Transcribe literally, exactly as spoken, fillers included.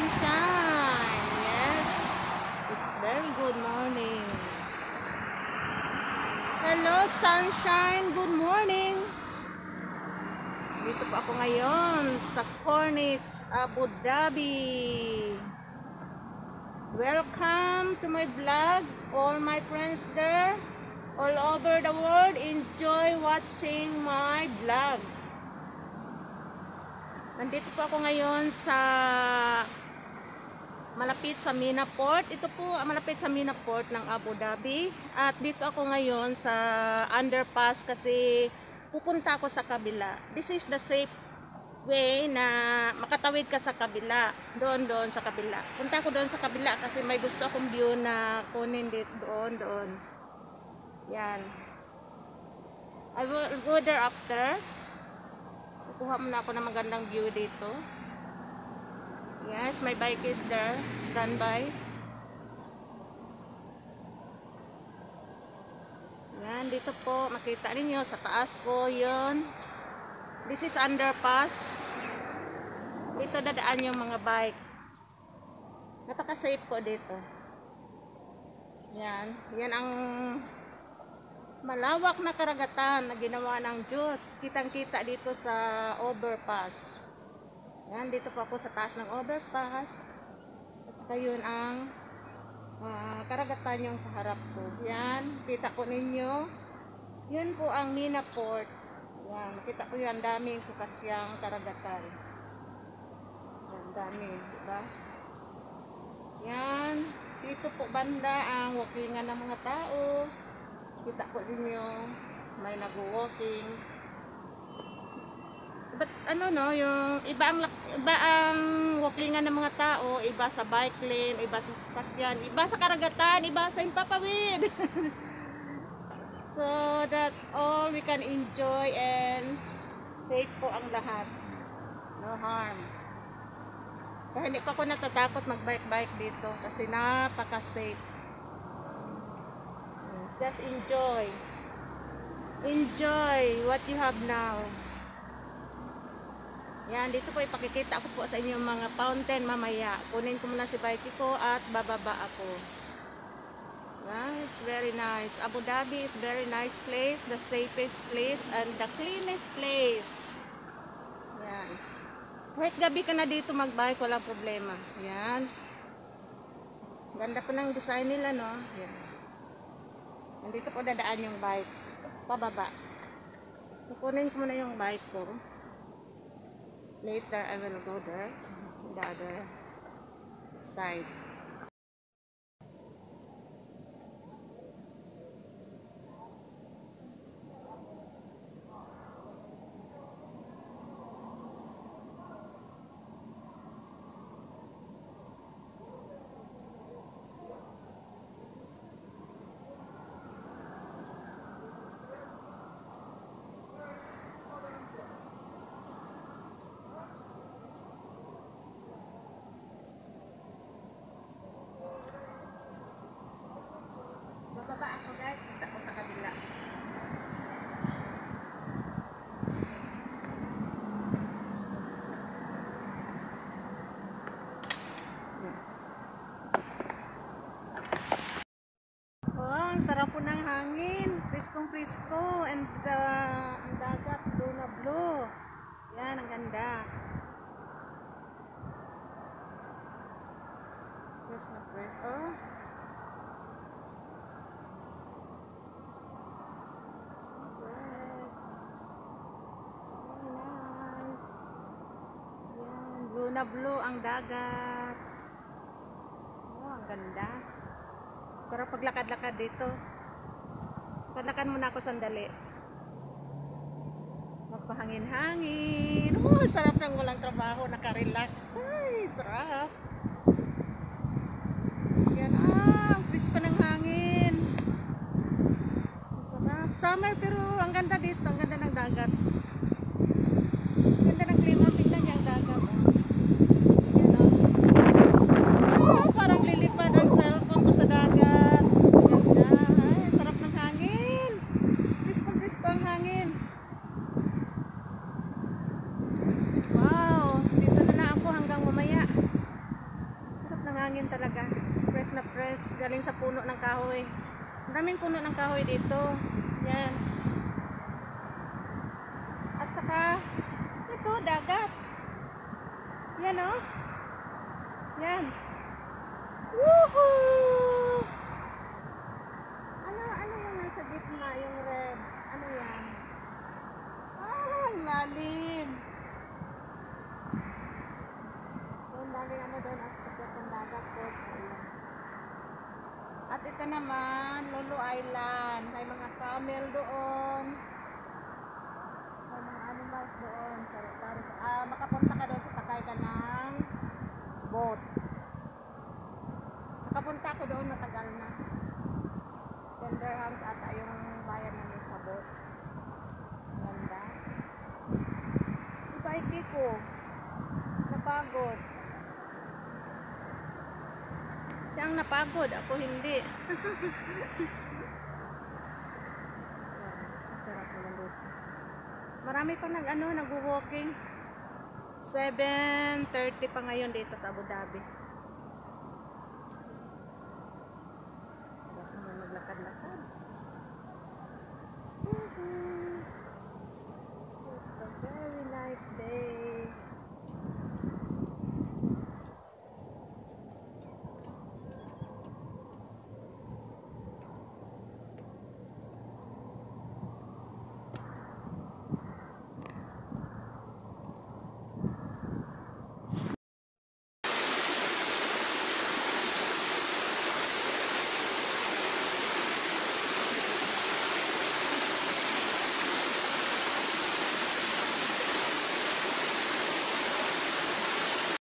sunshine. Yes, it's very good morning. Hello sunshine, good morning. Dito po ako ngayon sa Corniche, Abu Dhabi. Welcome to my vlog, all my friends there, all over the world. Enjoy watching my vlog. Nandito po ako ngayon sa malapit sa Mina Port. Ito po malapit sa Mina Port ng Abu Dhabi. At dito ako ngayon sa underpass kasi pupunta ako sa kabila. This is the safe way na makatawid ka sa kabila. Doon, doon sa kabila. Punta ako doon sa kabila kasi may gusto akong view na kunin dito, doon, doon. Yan. I will go there after. Kukuha muna ako ng magandang view dito. Yes, my bike is there. Standby. Yan, dito po. Makita ninyo sa taas ko yun. This is underpass. Dito dadaan yung mga bike. Napaka-safe po dito. Yan. Yan ang malawak na karagatan na ginawa ng Diyos. Kitang-kita dito sa overpass. Yan, dito po ako sa taas ng overpass. At saka yun ang uh, karagatan yung sa harap ko. Yan, kita ko ninyo. Yun po ang Mina Port. Yan, makita ko yun, daming sasakyang karagatan. Yan, dami, diba? Yan, dito po banda ang walkingan ng mga tao. Kita ko ninyo, may nag-walking. But ano no, yung iba ang iba ang walkingan ng mga tao, iba sa bike lane, iba sa sasakyan, iba sa karagatan, iba sa impapawid. So that all we can enjoy and safe po ang lahat. No harm. Kaya hindi pa ako natatakot mag-bike-bike dito kasi napaka-safe. Just enjoy. Enjoy what you have now. Yan, dito po ipakikita ako po sa inyo mga fountain mamaya. Kunin ko muna si bike ko at bababa ako. Yan, it's very nice. Abu Dhabi is very nice place, the safest place and the cleanest place. Yan. Kahit gabi ka na dito magbike, walang problema. Yan. Ganda po ng design nila, no? Yan. Nandito po dadaan yung bike. Pababa. So, kunin ko muna yung bike ko. Later, I will go there. The other side. Bababa ako guys, kita ko sa kabila. Oh, ang sarap po ng hangin. Priskong prisko and uh, ang dagat blue na blue. Yan, ang ganda. Press na press. Oh. Blue na blue ang dagat. Oh, ang ganda. Sarap paglakad-lakad dito. Lakad muna ako sandali. Magpahangin-hangin. Oh, sarap ng walang trabaho. Naka-relax. Ay, sarap. Yan, ah, ang frisko ng hangin. Sarap. Summer pero ang ganda dito. Ang ganda ng dagat. Ang ganda ng klima. Tingnan niya ang dagat. Lilipad ang cellphone ko sa dagat. Ganda. Ay, sarap ng hangin. Prisko-prisko ang hangin. Wow. Dito na lang ako hanggang mamaya. hangin talaga. Fresh na fresh. Galing sa puno ng kahoy. Maraming puno ng kahoy dito. Yan. At saka, ito, dagat. Yan o. Oh. Yan. Woohoo! Ano, ano yung nasa gitna? Yung red. Ano yan? Ah, ang lalim. Doon, daming ano doon. Aspect ng dagat po. Ayan. At ito naman, Lulu Island. May mga camel doon. May mga animals doon. Sorry, sorry. Ah, makapunta ka doon sa sakay ka ng boat. Nakapunta ko doon matagal na. ten dirhams ata yung bayan namin sa boat. Ganda. Si Baiki ko. Napagod. Siyang napagod. Ako hindi. Masarap naman dito. Marami pa nag ano, nag-walking. seven thirty pa ngayon dito sa Abu Dhabi. Sarap naman maglakad-lakad. It's a very nice day.